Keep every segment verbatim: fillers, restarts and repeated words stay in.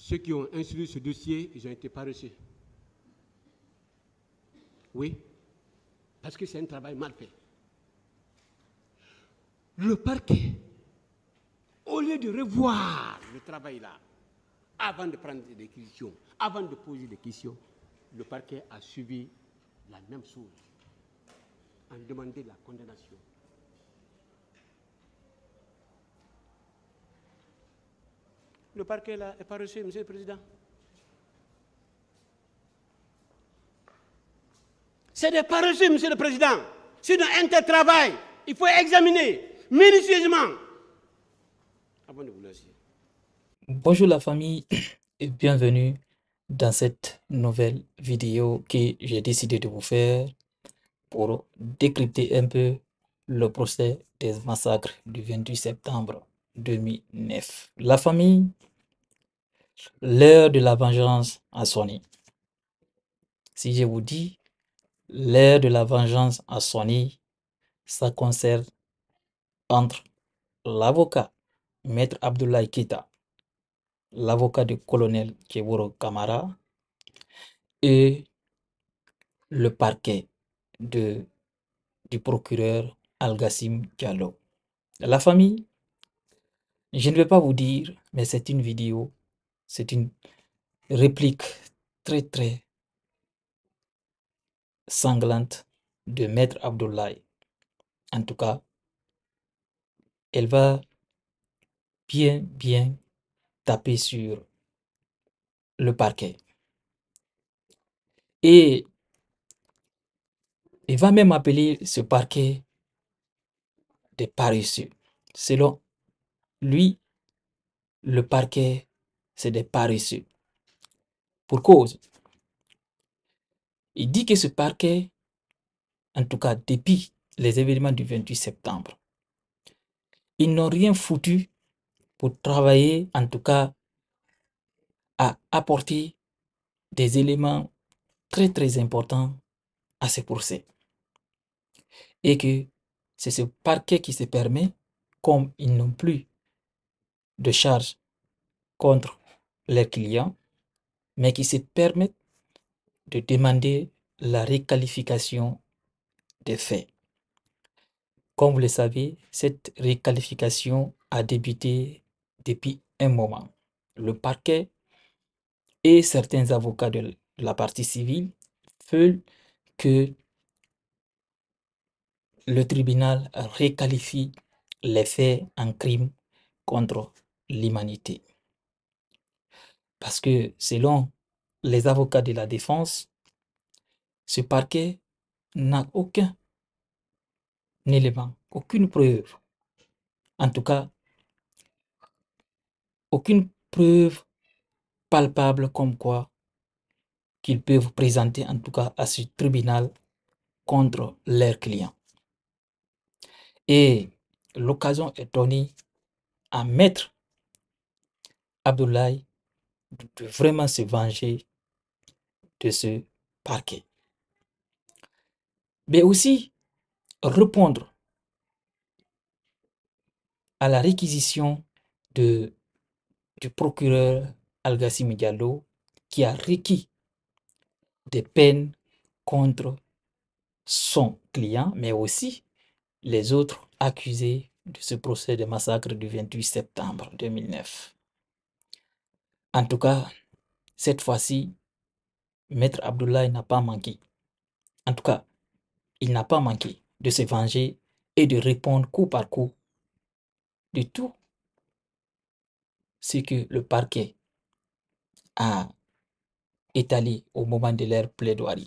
Ceux qui ont instruit ce dossier, ils ont été paresseux. Oui, parce que c'est un travail mal fait. Le parquet, au lieu de revoir le travail là, avant de prendre des questions, avant de poser des questions, le parquet a suivi la même chose, en demandant la condamnation. Le parquet là est paresseux, Monsieur le Président. C'est des paresseux, Monsieur le Président. C'est un tel travail. Il faut examiner minutieusement avant de vous laisser. Bonjour la famille et bienvenue dans cette nouvelle vidéo que j'ai décidé de vous faire pour décrypter un peu le procès des massacres du vingt-huit septembre deux mille neuf. La famille, l'heure de la vengeance a sonné. Si je vous dis l'heure de la vengeance a sonné, ça concerne entre l'avocat Maître Abdoulaye Keïta, l'avocat du colonel Keburo Kamara et le parquet de, du procureur Al-Gassim Diallo. La famille, je ne vais pas vous dire, mais c'est une vidéo, c'est une réplique très très sanglante de Maître Abdoulaye. En tout cas, elle va bien bien taper sur le parquet. Et il va même appeler ce parquet des paresseux. Selon lui, le parquet, c'est des paresseux. Pour cause, il dit que ce parquet, en tout cas depuis les événements du vingt-huit septembre, ils n'ont rien foutu pour travailler, en tout cas à apporter des éléments très très importants à ce procès. Et que c'est ce parquet qui se permet, comme ils n'ont plus de charges contre leurs clients, mais qui se permettent de demander la requalification des faits. Comme vous le savez, cette requalification a débuté depuis un moment. Le parquet et certains avocats de la partie civile veulent que le tribunal requalifie les faits en crime contre l'humanité. Parce que selon les avocats de la défense, ce parquet n'a aucun élément, aucune preuve, en tout cas, aucune preuve palpable comme quoi qu'ils peuvent présenter en tout cas à ce tribunal contre leurs clients. Et l'occasion est donnée à Maître Abdoulaye de vraiment se venger de ce parquet. Mais aussi répondre à la réquisition de, du procureur Al-Gassim Diallo qui a requis des peines contre son client, mais aussi les autres accusés de ce procès de massacre du vingt-huit septembre deux mille neuf. En tout cas, cette fois-ci, Maître Abdoulaye n'a pas manqué. En tout cas, il n'a pas manqué de se venger et de répondre coup par coup de tout ce que le parquet a étalé au moment de leur plaidoirie.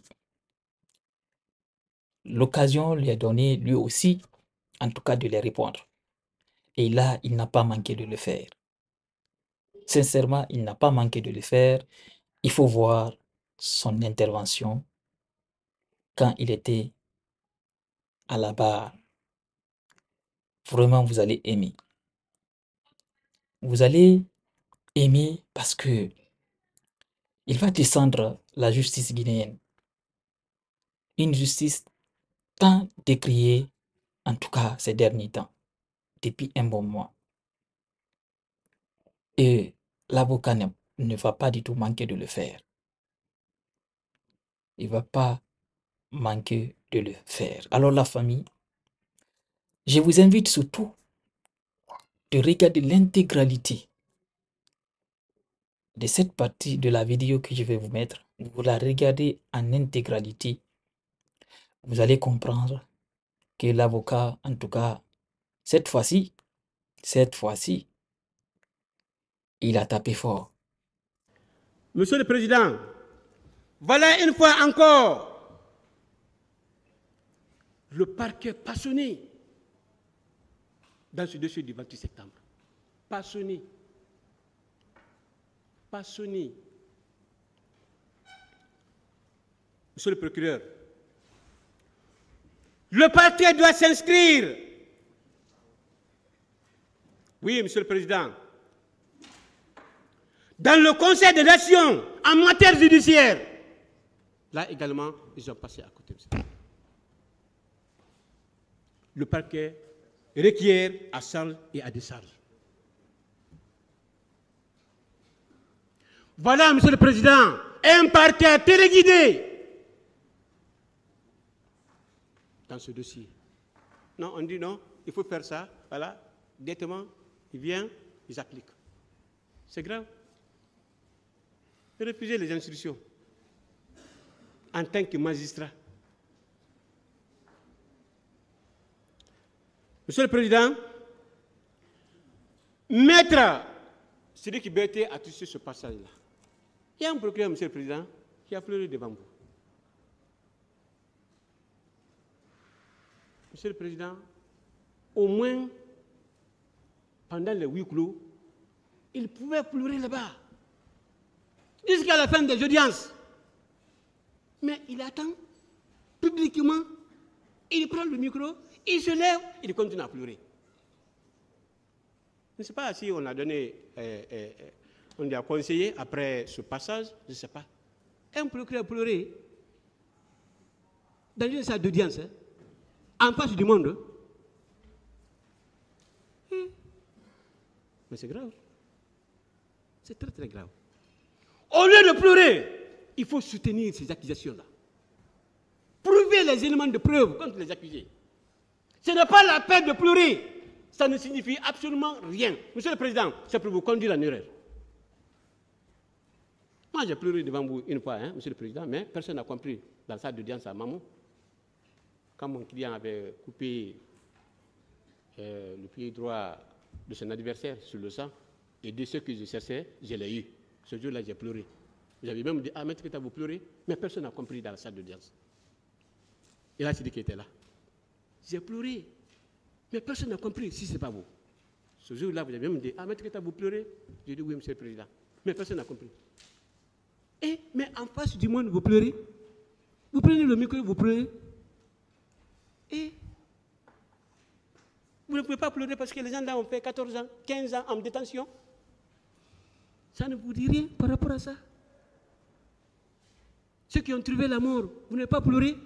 L'occasion lui est donnée lui aussi, en tout cas, de les répondre. Et là, il n'a pas manqué de le faire. Sincèrement, il n'a pas manqué de le faire. Il faut voir son intervention quand il était à la barre. Vraiment, vous allez aimer. Vous allez aimer parce que il va descendre la justice guinéenne. Une justice tant décriée, en tout cas ces derniers temps, depuis un bon mois. Et l'avocat ne va pas du tout manquer de le faire. Il ne va pas manquer de le faire. Alors la famille, je vous invite surtout de regarder l'intégralité de cette partie de la vidéo que je vais vous mettre. Vous la regardez en intégralité. Vous allez comprendre que l'avocat, en tout cas, cette fois-ci, cette fois-ci, il a tapé fort. Monsieur le Président, voilà une fois encore le parquet passionné dans ce dossier du vingt-huit septembre. Passionné. Passionné. Monsieur le procureur, le parquet doit s'inscrire. Oui, Monsieur le Président. Dans le Conseil des Nations en matière judiciaire. Là également, ils ont passé à côté de ça. Le parquet requiert à charge et à décharge. Voilà, Monsieur le Président, un parquet téléguidé dans ce dossier. Non, on dit non, il faut faire ça, voilà, directement, ils viennent, ils appliquent. C'est grave. Refuser les instructions en tant que magistrat. Monsieur le Président, maître Sidiki Berté a touché ce passage-là. Il y a un procureur, Monsieur le Président, qui a pleuré devant vous. Monsieur le Président, au moins, pendant les huis clos, il pouvait pleurer là-bas, jusqu'à la fin des audiences. Mais il attend, publiquement, il prend le micro, il se lève, il continue à pleurer. Je ne sais pas si on a donné, euh, euh, on lui a conseillé après ce passage, je ne sais pas. Un procureur pleurer dans une salle d'audience, hein, en face du monde. Hein. Mais c'est grave. C'est très très grave. Au lieu de pleurer, il faut soutenir ces accusations-là. Prouver les éléments de preuve contre les accusés. Ce n'est pas la peine de pleurer. Ça ne signifie absolument rien. Monsieur le Président, c'est pour vous conduire en erreur. Moi, j'ai pleuré devant vous une fois, hein, Monsieur le Président, mais personne n'a compris dans la salle d'audience à Maman. Quand mon client avait coupé euh, le pied droit de son adversaire sur le sang, et de ceux que je cherchais, je l'ai eu. Ce jour-là, j'ai pleuré. J'avais même dit, ah, maître, que tu as vous pleuré, mais personne n'a compris dans la salle d'audience. Et là, c'est dit qu'il était là. J'ai pleuré, mais personne n'a compris si ce n'est pas vous. Ce jour-là, vous avez même dit, ah, maître, que tu as vous pleuré? J'ai dit, oui, Monsieur le Président. Mais personne n'a compris. Et, mais en face du monde, vous pleurez. Vous prenez le micro, vous pleurez. Et vous ne pouvez pas pleurer parce que les gens là ont fait quatorze ans, quinze ans en détention. Ça ne vous dit rien par rapport à ça. Ceux qui ont trouvé la mort, vous n'avez pas pleuré.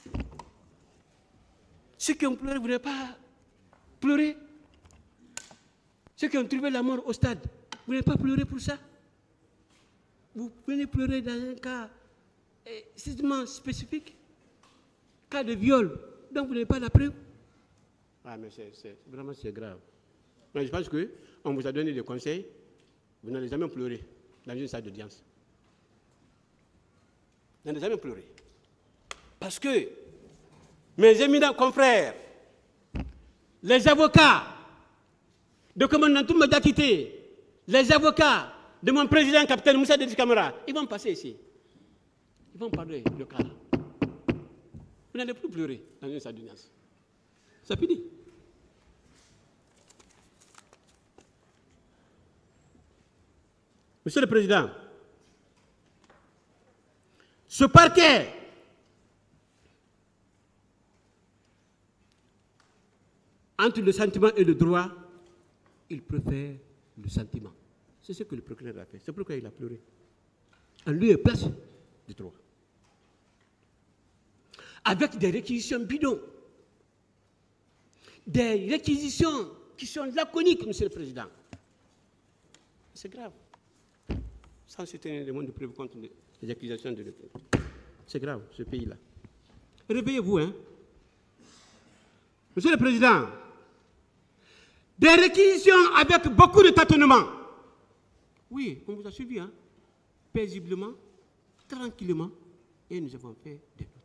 Ceux qui ont pleuré, vous n'avez pas pleuré. Ceux qui ont trouvé la mort au stade, vous n'avez pas pleuré pour ça. Vous venez pleurer dans un cas extrêmement spécifique, cas de viol, donc vous n'avez pas la preuve. Ah, mais c'est vraiment c'est grave. Mais je pense qu'on vous a donné des conseils, vous n'allez jamais pleurer dans une salle d'audience. Vous n'allez jamais pleurer. Parce que mes éminents confrères, les avocats de commandant Toumba Diakité, les avocats de mon président, capitaine Moussa Dedi Camara, ils vont passer ici. Ils vont parler de cas là. Vous n'allez plus pleurer dans une salle d'audience. C'est fini. Monsieur le Président, ce parquet entre le sentiment et le droit, il préfère le sentiment. C'est ce que le procureur a fait. C'est pourquoi il a pleuré. En lieu et place du droit. Avec des réquisitions bidons. Des réquisitions qui sont laconiques, Monsieur le Président. C'est grave. sans soutenir le monde de preuve contre les, les accusations de l'État. C'est grave, ce pays-là. Réveillez-vous, hein. Monsieur le Président, des réquisitions avec beaucoup de tâtonnements. Oui, on vous a suivi, hein, paisiblement, tranquillement, et nous avons fait des nôtres.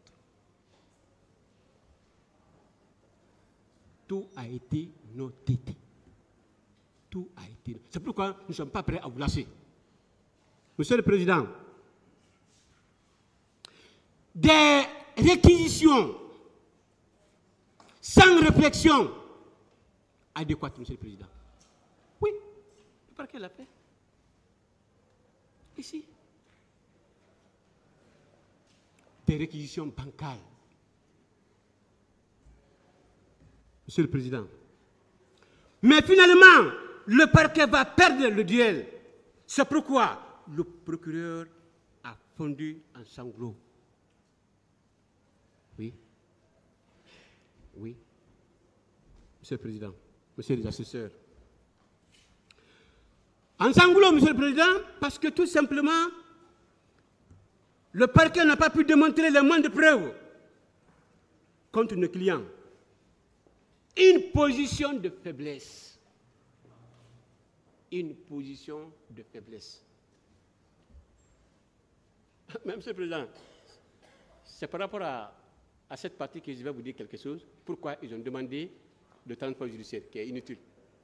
Tout a été noté. Tout a été. C'est pourquoi nous ne sommes pas prêts à vous lâcher. Monsieur le Président, des réquisitions sans réflexion adéquate, Monsieur le Président. Oui, le parquet l'a fait. Ici. Des réquisitions bancales. Monsieur le Président. Mais finalement, le parquet va perdre le duel. C'est pourquoi le procureur a fondu en sanglots. Oui. Oui. Monsieur le Président, Monsieur les assesseurs. En sanglots, Monsieur le Président, parce que tout simplement, le parquet n'a pas pu démontrer les moindres preuves contre nos clients. Une position de faiblesse. Une position de faiblesse. Mais Monsieur le Président, c'est par rapport à, à cette partie que je vais vous dire quelque chose. Pourquoi ils ont demandé le transport judiciaire, qui est inutile.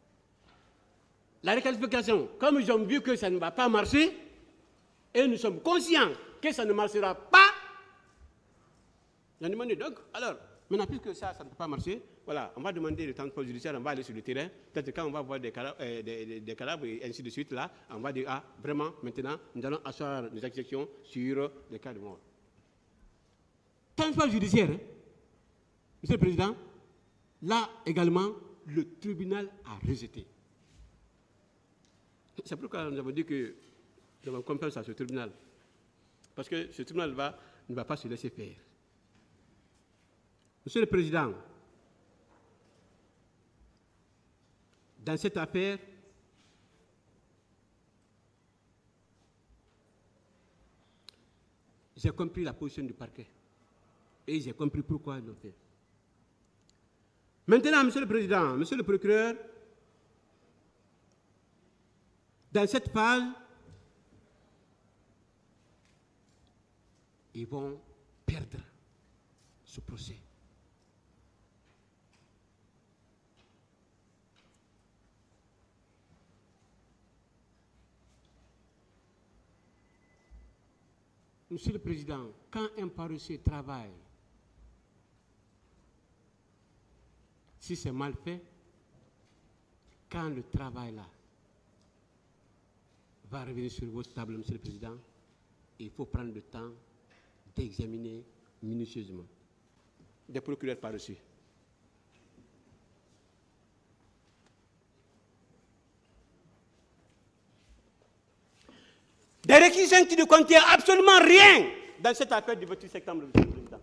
La réqualification, comme ils ont vu que ça ne va pas marcher, et nous sommes conscients que ça ne marchera pas, ils ont demandé donc, alors, maintenant, puisque ça, ça ne peut pas marcher, voilà, on va demander le transport judiciaire, on va aller sur le terrain, peut-être quand on va voir des cadavres, euh, des, des, des cadavres et ainsi de suite, là, on va dire, ah, vraiment, maintenant, nous allons asseoir nos actions sur les cas de mort. Transport judiciaire, hein, Monsieur le Président, là également, le tribunal a rejeté. C'est pourquoi nous avons dit que nous avons confiance à ce tribunal. Parce que ce tribunal va, ne va pas se laisser faire. Monsieur le Président, dans cette affaire, j'ai compris la position du parquet. Et j'ai compris pourquoi ils l'ont fait. Maintenant, Monsieur le Président, Monsieur le procureur, dans cette phase, ils vont perdre ce procès. Monsieur le Président, quand un paresseux travaille, si c'est mal fait, quand le travail là va revenir sur votre table, Monsieur le Président, il faut prendre le temps d'examiner minutieusement des procureurs par-dessus. Des réquisitions qui ne contiennent absolument rien dans cette affaire du vingt-huit septembre, Monsieur le Président.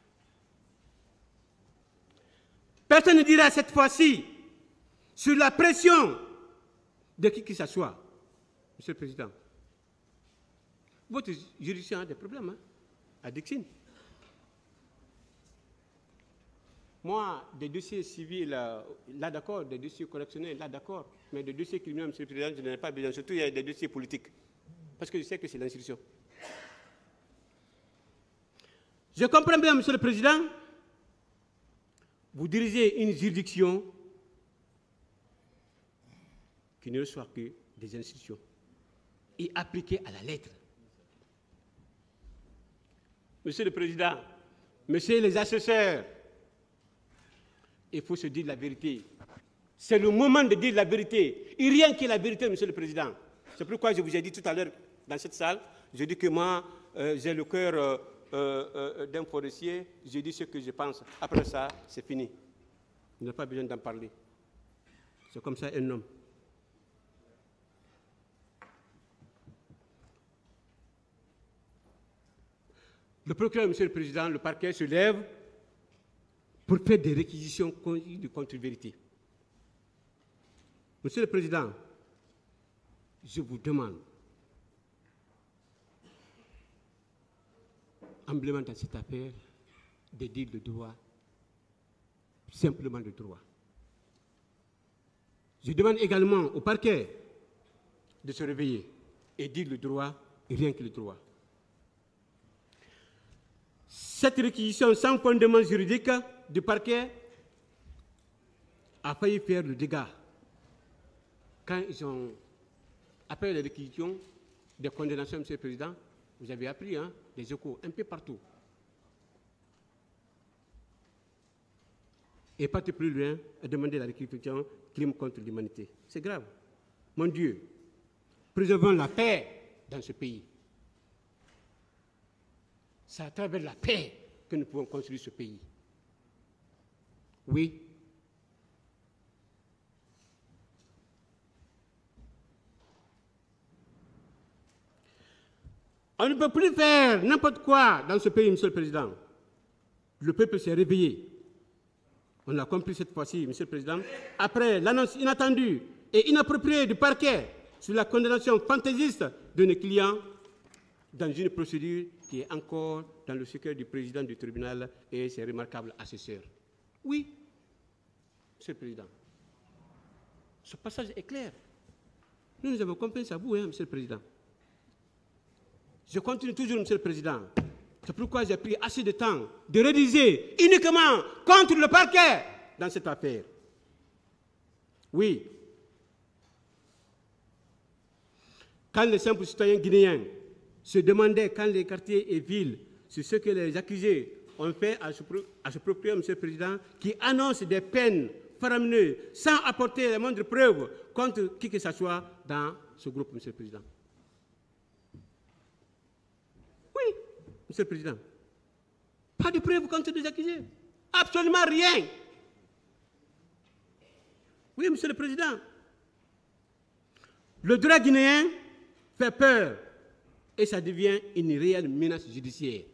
Personne ne dira cette fois-ci, sur la pression de qui que ce soit, Monsieur le Président, votre juridiction a des problèmes, hein, à Dixine. Moi, des dossiers civils, là, là d'accord, des dossiers correctionnels, là d'accord, mais des dossiers criminels, Monsieur le Président, je n'en ai pas besoin. Surtout, il y a des dossiers politiques, parce que je sais que c'est l'institution. Je comprends bien, Monsieur le Président, vous dirigez une juridiction qui ne reçoit que des institutions et appliquée à la lettre. Monsieur le Président, Monsieur les assesseurs, il faut se dire la vérité. C'est le moment de dire la vérité. Et rien que la vérité, Monsieur le Président. C'est pourquoi je vous ai dit tout à l'heure dans cette salle, je dis que moi, euh, j'ai le cœur euh, euh, euh, d'un forestier, je dis ce que je pense. Après ça, c'est fini. Il n'a pas besoin d'en parler. C'est comme ça un homme. Le procureur, Monsieur le Président, le parquet se lève pour faire des réquisitions de contre-vérité. Monsieur le Président, je vous demande humblement dans cette affaire de dire le droit, simplement le droit. Je demande également au parquet de se réveiller et dire le droit et rien que le droit. Cette réquisition sans fondement juridique du parquet a failli faire le dégât quand ils ont, après les réquisitions des condamnations, M. le Président, vous avez appris hein, des échos un peu partout. Et partir plus loin et demander la réquisition crime contre l'humanité. C'est grave. Mon Dieu, préservons la paix dans ce pays. C'est à travers la paix que nous pouvons construire ce pays. Oui. On ne peut plus faire n'importe quoi dans ce pays, Monsieur le Président. Le peuple s'est réveillé. On l'a compris cette fois-ci, Monsieur le Président. Après l'annonce inattendue et inappropriée du parquet sur la condamnation fantaisiste de nos clients dans une procédure qui est encore dans le secret du président du tribunal et ses remarquables assesseurs. Oui, Monsieur le Président. Ce passage est clair. Nous, nous avons compris ça, vous, hein, Monsieur le Président. Je continue toujours, Monsieur le Président. C'est pourquoi j'ai pris assez de temps de rédiger uniquement contre le parquet dans cette affaire. Oui. Quand les simples citoyens guinéens se demandaient quand les quartiers et villes sur ce que les accusés ont fait à ce, à ce propre, Monsieur le Président, qui annonce des peines faramineuses sans apporter la moindre preuve contre qui que ce soit dans ce groupe, Monsieur le Président. Oui, Monsieur le Président. Pas de preuve contre les accusés. Absolument rien. Oui, Monsieur le Président. Le droit guinéen fait peur et ça devient une réelle menace judiciaire.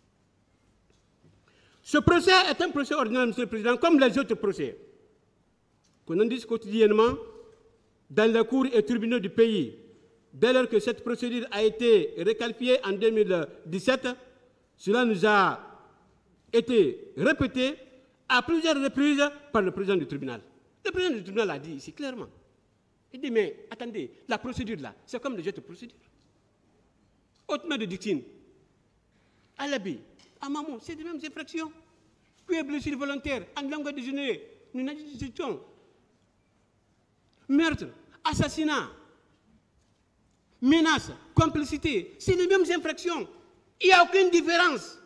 Ce procès est un procès ordinaire, Monsieur le Président, comme les autres procès qu'on en dit quotidiennement dans les cours et tribunaux du pays. Dès lors que cette procédure a été requalifiée en deux mille dix-sept, cela nous a été répété à plusieurs reprises par le président du tribunal. Le président du tribunal a dit ici clairement. Il dit, mais attendez, la procédure là, c'est comme les autres procédures. Hautement de dictine, à l'habit, à maman, c'est les mêmes infractions. Puis blessure volontaire, en langue de journée, nous n'avons pas de gestion. Meurtre, assassinat, menace, complicité, c'est les mêmes infractions. Il n'y a aucune différence.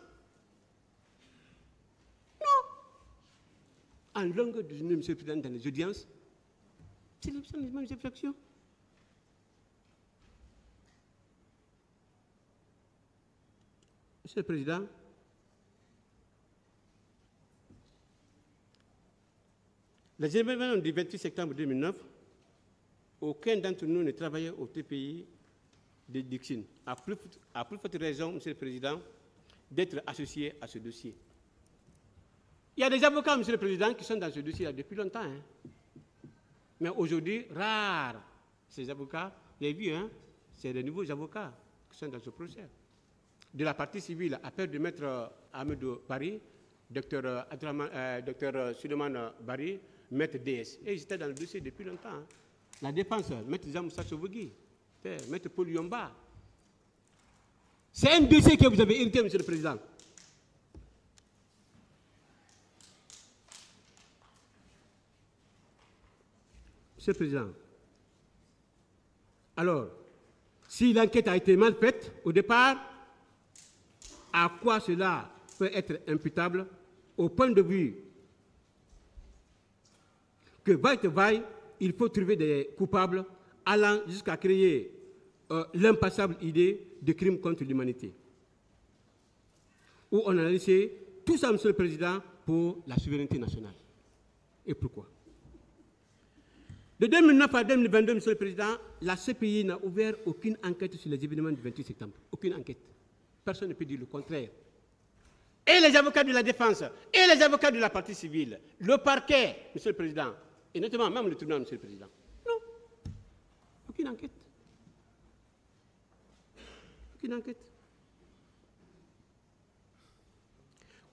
Non. En langue de journée, Monsieur le Président, dans les audiences, c'est les mêmes infractions. Monsieur le Président, les événements du vingt-huit septembre deux mille neuf, aucun d'entre nous ne travaillait au T P I de Dixine. À plus, à plus forte raison, Monsieur le Président, d'être associé à ce dossier. Il y a des avocats, Monsieur le Président, qui sont dans ce dossier depuis longtemps. Hein. Mais aujourd'hui, rares ces avocats. Vous avez vu, hein, c'est les nouveaux avocats qui sont dans ce procès. De la partie civile, à peur de maître Amadou Barry, docteur euh, Suleiman Barry, maître D S. Et ils étaient dans le dossier depuis longtemps. Hein. La défense, maître Zamoussa Sovogui, maître Paul Yomba. C'est un dossier que vous avez hérité, Monsieur le Président. Monsieur le Président, alors, si l'enquête a été mal faite au départ, à quoi cela peut être imputable au point de vue que vaille que vaille, il faut trouver des coupables allant jusqu'à créer euh, l'impassable idée de crime contre l'humanité. Où on a laissé tout ça, Monsieur le Président, pour la souveraineté nationale. Et pourquoi? De deux mille neuf à deux mille vingt-deux, Monsieur le Président, la C P I n'a ouvert aucune enquête sur les événements du vingt-huit septembre. Aucune enquête. Personne ne peut dire le contraire. Et les avocats de la défense, et les avocats de la partie civile, le parquet, Monsieur le Président, et notamment même le tribunal, Monsieur le Président. Non. Aucune enquête. Aucune enquête.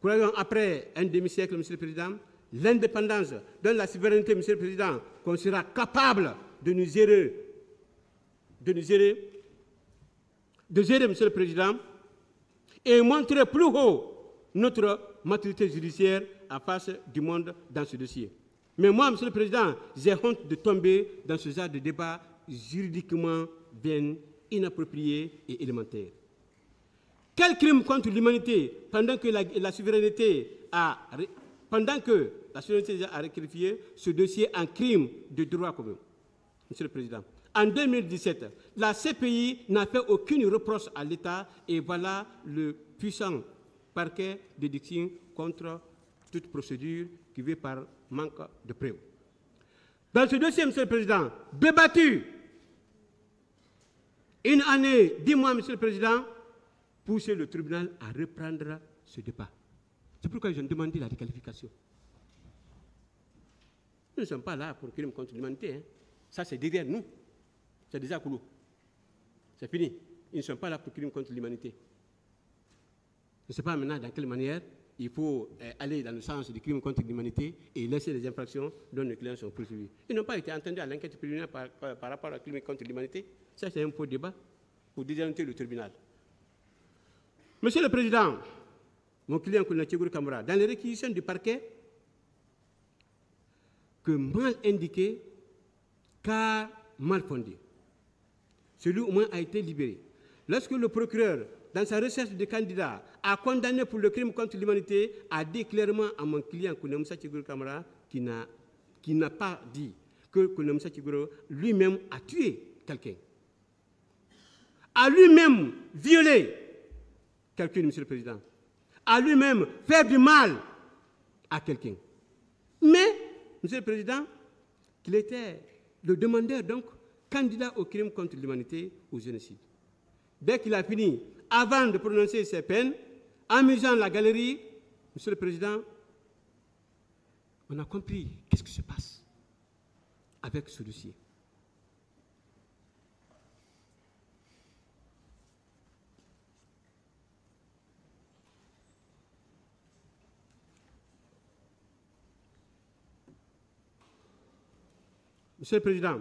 Croyons après un demi-siècle, Monsieur le Président, l'indépendance, dans la souveraineté, Monsieur le Président, qu'on sera capable de nous gérer, de nous gérer, de gérer, Monsieur le Président, et montrer plus haut notre maturité judiciaire en face du monde dans ce dossier. Mais moi, Monsieur le Président, j'ai honte de tomber dans ce genre de débat juridiquement bien inapproprié et élémentaire. Quel crime contre l'humanité pendant que la, la souveraineté a pendant que la souveraineté a requalifié ce dossier en crime de droit commun, Monsieur le Président. En deux mille dix-sept, la C P I n'a fait aucune reproche à l'État et voilà le puissant parquet de Dixon contre toute procédure qui vient par manque de preuves. Dans ce dossier, Monsieur le Président, débattu une année, dix mois, Monsieur le Président, pousser le tribunal à reprendre ce débat. C'est pourquoi j'ai demandé la requalification. Nous ne sommes pas là pour crime contre l'humanité. Hein. Ça, c'est derrière nous. C'est déjà coulou. C'est fini. Ils ne sont pas là pour crime contre l'humanité. Je ne sais pas maintenant dans quelle manière il faut euh, aller dans le sens du crime contre l'humanité et laisser les infractions dont nos clients sont poursuivis. Ils n'ont pas été entendus à l'enquête préliminaire par, par, par rapport au crime contre l'humanité. Ça, c'est un faux débat pour désorienter le tribunal. Monsieur le Président, mon client Kounatchegour Kamara, dans les réquisitions du parquet, que mal indiqué, car mal fondé. Celui au moins a été libéré. Lorsque le procureur, dans sa recherche de candidats, a condamné pour le crime contre l'humanité, a dit clairement à mon client Kounatchegour Kamara qu'il n'a qui n'a pas dit que Kounatchegour lui-même a tué quelqu'un, a lui-même violé quelqu'un, Monsieur le Président, a lui-même fait du mal à quelqu'un. Mais, Monsieur le Président, qu'il était le demandeur, donc, candidat au crime contre l'humanité, au génocide. Dès qu'il a fini, avant de prononcer ses peines, amusant la galerie, Monsieur le Président, on a compris qu'est-ce qui se passe avec ce dossier. Monsieur le Président,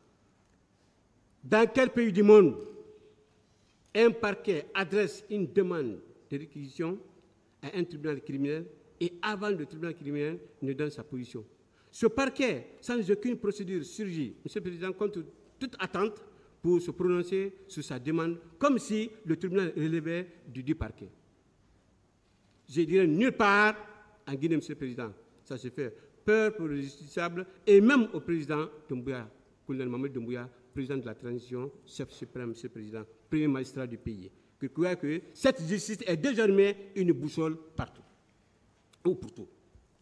dans quel pays du monde un parquet adresse une demande de réquisition à un tribunal criminel et avant le tribunal criminel ne donne sa position? Ce parquet, sans aucune procédure, surgit, Monsieur le Président, contre toute attente pour se prononcer sur sa demande, comme si le tribunal relevait du dit parquet. Je dirais nulle part en Guinée, Monsieur le Président. Ça se fait. Peur pour les justiciables et même au président Doumbouya, colonel Mohamed Doumbouya, président de la transition, chef suprême, Monsieur le Président, premier magistrat du pays, qui croit que cette justice est désormais une boussole partout, ou pour tout.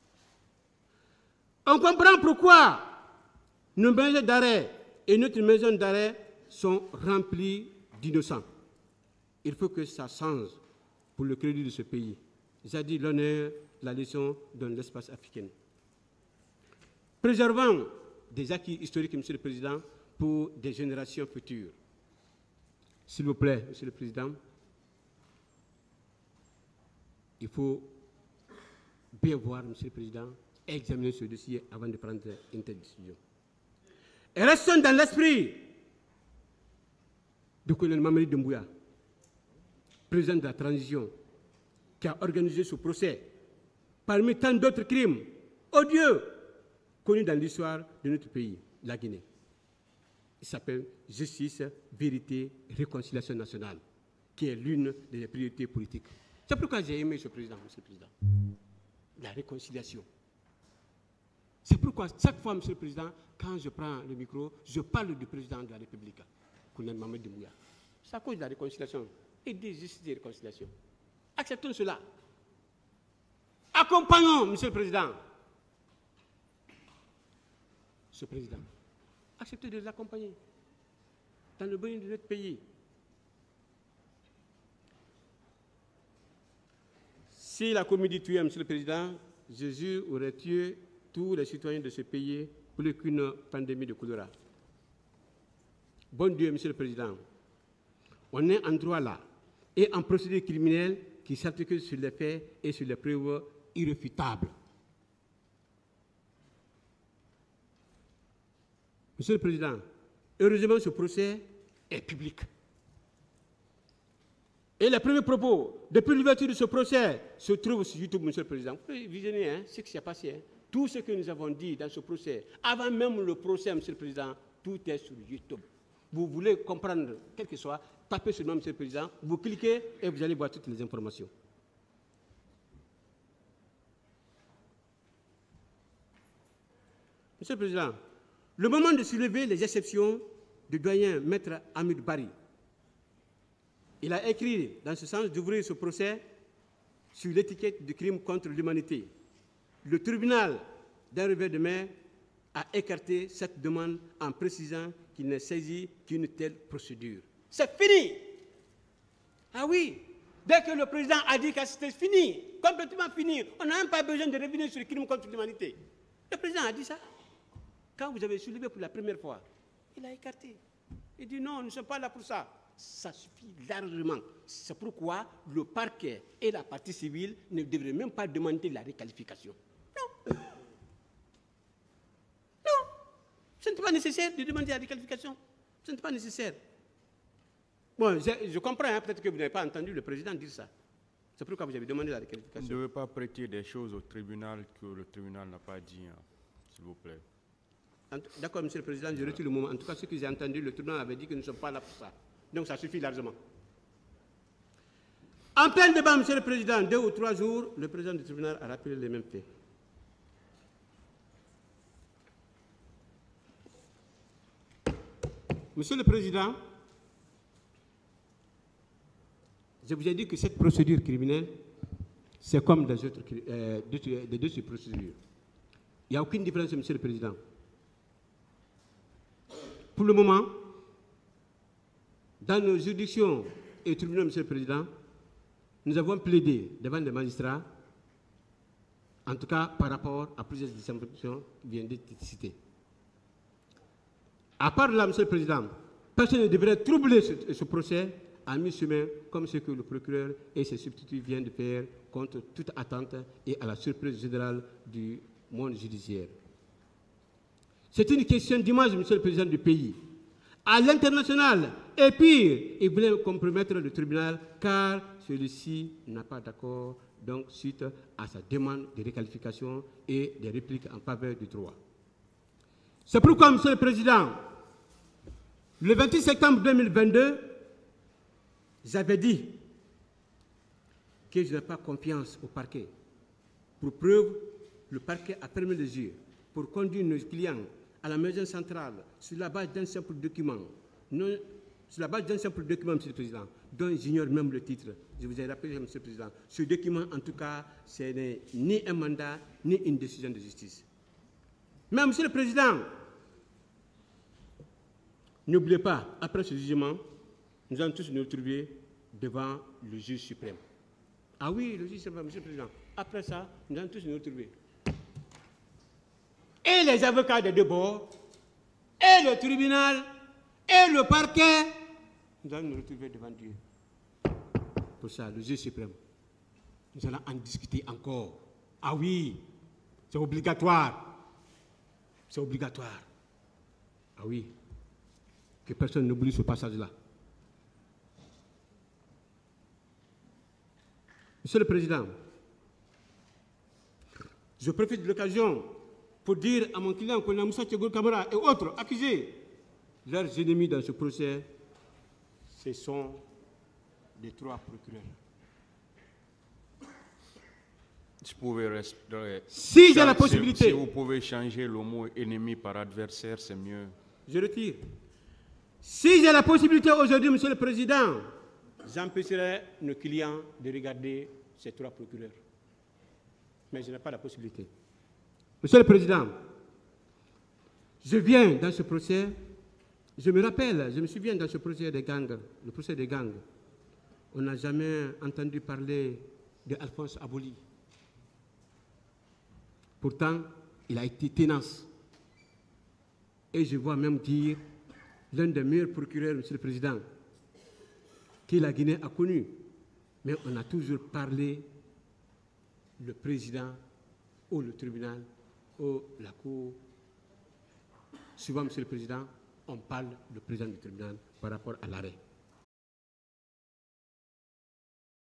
On comprend pourquoi nos maisons d'arrêt et notre maison d'arrêt sont remplies d'innocents. Il faut que ça change pour le crédit de ce pays. J'ai dit l'honneur, la leçon dans l'espace africain. Préservons des acquis historiques, Monsieur le Président, pour des générations futures. S'il vous plaît, Monsieur le Président, il faut bien voir, Monsieur le Président, examiner ce dossier avant de prendre une telle décision. Et restons dans l'esprit du colonel Mamadi Doumbouya, président de la transition, qui a organisé ce procès parmi tant d'autres crimes odieux connu dans l'histoire de notre pays, la Guinée. Il s'appelle Justice, Vérité, Réconciliation nationale, qui est l'une des priorités politiques. C'est pourquoi j'ai aimé ce président, Monsieur le Président. La réconciliation. C'est pourquoi chaque fois, Monsieur le Président, quand je prends le micro, je parle du président de la République, colonel Mohamed Doumbouya. C'est à cause de la réconciliation et de justice et de réconciliation. Acceptons cela. Accompagnons, Monsieur le Président, ce président. Acceptez de l'accompagner dans le bonheur de notre pays. Si la comédie tuait, Monsieur le Président, Jésus aurait tué tous les citoyens de ce pays plus qu'une pandémie de choléra. Bon Dieu, Monsieur le Président, on est en droit là et en procédure criminelle qui s'articule sur les faits et sur les preuves irréfutables. Monsieur le Président, heureusement, ce procès est public. Et les premiers propos, depuis l'ouverture de ce procès, se trouvent sur YouTube, Monsieur le Président. Vous pouvez visionner hein, ce qui s'est passé. Hein. Tout ce que nous avons dit dans ce procès, avant même le procès, Monsieur le Président, tout est sur YouTube. Vous voulez comprendre, quel que soit, tapez ce nom, Monsieur le Président, vous cliquez et vous allez voir toutes les informations. Monsieur le Président, le moment de soulever les exceptions du doyen Maître Hamid Bari, il a écrit dans ce sens d'ouvrir ce procès sur l'étiquette du crime contre l'humanité. Le tribunal, d'un revers de main, a écarté cette demande en précisant qu'il n'est saisi qu'une telle procédure. C'est fini! Ah oui! Dès que le président a dit que c'était fini, complètement fini, on n'a même pas besoin de revenir sur le crime contre l'humanité. Le président a dit ça. Quand vous avez soulevé pour la première fois, il a écarté. Il dit non, nous ne sommes pas là pour ça. Ça suffit largement. C'est pourquoi le parquet et la partie civile ne devraient même pas demander la requalification. Non. Non. Ce n'est pas nécessaire de demander la requalification. Ce n'est pas nécessaire. Bon, je, je comprends, hein, peut-être que vous n'avez pas entendu le président dire ça. C'est pourquoi vous avez demandé la requalification. Vous ne devez pas prêter des choses au tribunal que le tribunal n'a pas dit, hein, s'il vous plaît. D'accord, Monsieur le Président, je retire le moment. En tout cas, ce que j'ai entendu, le tribunal avait dit que nous ne sommes pas là pour ça. Donc, ça suffit largement. En plein débat, Monsieur le Président, deux ou trois jours, le président du tribunal a rappelé les mêmes faits. Monsieur le Président, je vous ai dit que cette procédure criminelle, c'est comme les autres, euh, les deux procédures. Il n'y a aucune différence, Monsieur le Président. Pour le moment, dans nos juridictions et tribunaux, Monsieur le Président, nous avons plaidé devant les magistrats, en tout cas par rapport à plusieurs informations qui viennent d'être citées. À part là, Monsieur le Président, personne ne devrait troubler ce, ce procès à mi-chemin, comme ce que le procureur et ses substituts viennent de faire contre toute attente et à la surprise générale du monde judiciaire. C'est une question d'image, Monsieur le Président du pays. À l'international, et pire, il voulait compromettre le tribunal car celui-ci n'a pas d'accord donc suite à sa demande de requalification et des répliques en faveur du droit. C'est pourquoi, Monsieur le Président, le vingt-huit septembre deux mille vingt-deux, j'avais dit que je n'ai pas confiance au parquet. Pour preuve, le parquet a fermé les yeux pour conduire nos clients à la maison centrale sur la base d'un simple document, non, sur la base d'un simple document, Monsieur le Président, dont j'ignore même le titre. Je vous ai rappelé, Monsieur le Président, ce document, en tout cas, ce n'est ni un mandat, ni une décision de justice. Mais, Monsieur le Président, n'oubliez pas, après ce jugement, nous allons tous nous retrouver devant le juge suprême. Ah oui, le juge suprême, Monsieur le Président. Après ça, nous allons tous nous retrouver. Et les avocats des deux bords, et le tribunal, et le parquet, nous allons nous retrouver devant Dieu. Pour ça, le juge suprême, nous allons en discuter encore. Ah oui, c'est obligatoire. C'est obligatoire. Ah oui, que personne n'oublie ce passage-là. Monsieur le Président, je profite de l'occasion pour dire à mon client qu'on a Moussa Tchegoul Kamara et autres accusés, leurs ennemis dans ce procès, ce sont les trois procureurs. Si vous pouvez, rester, si j'ai la possibilité, si vous pouvez changer le mot ennemi par adversaire, c'est mieux. Je retire. Si j'ai la possibilité aujourd'hui, Monsieur le Président, j'empêcherai nos clients de regarder ces trois procureurs. Mais je n'ai pas la possibilité. Monsieur le Président, je viens dans ce procès, je me rappelle, je me souviens dans ce procès des gangs, le procès des gangs, on n'a jamais entendu parler de Alphonse Aboli. Pourtant, il a été tenace. Et je vois même dire l'un des meilleurs procureurs, Monsieur le Président, que la Guinée a connu. Mais on a toujours parlé le président ou le tribunal ou la cour. Souvent, Monsieur le Président, on parle le président du tribunal par rapport à l'arrêt.